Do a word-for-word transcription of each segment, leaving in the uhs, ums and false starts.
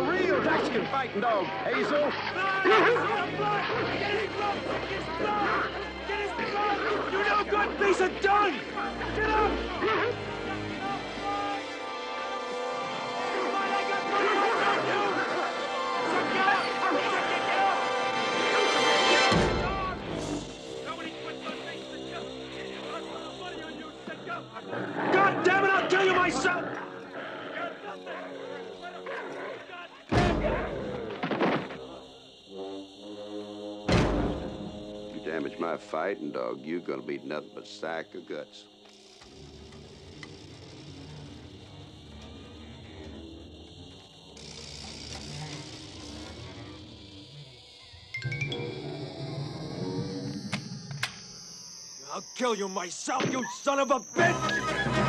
real Mexican fighting dog, Hazel. You no good piece of dung! Get up! God damn it, I'll kill you myself! You damage my fighting dog, you're gonna be nothing but a sack of guts. I'll kill you myself, you son of a bitch!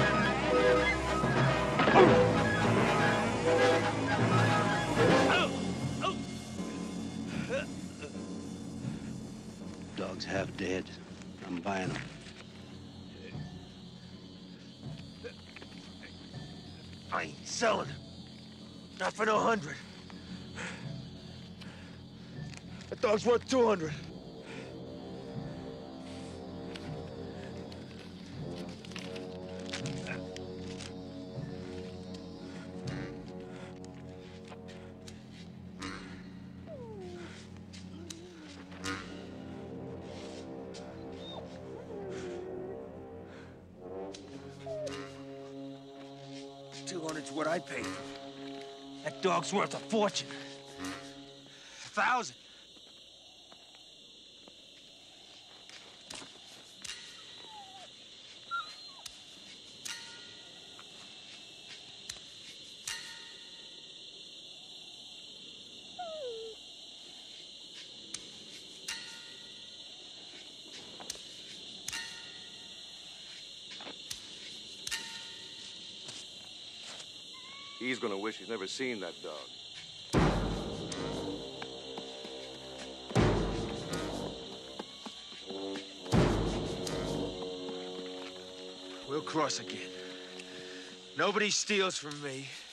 Dog's half dead. I'm buying them. I ain't selling him. Not for no hundred. That dog's worth two hundred. Two hundred's what I paid for. That dog's worth a fortune. A thousand. He's gonna wish he's never seen that dog. We'll cross again. Nobody steals from me.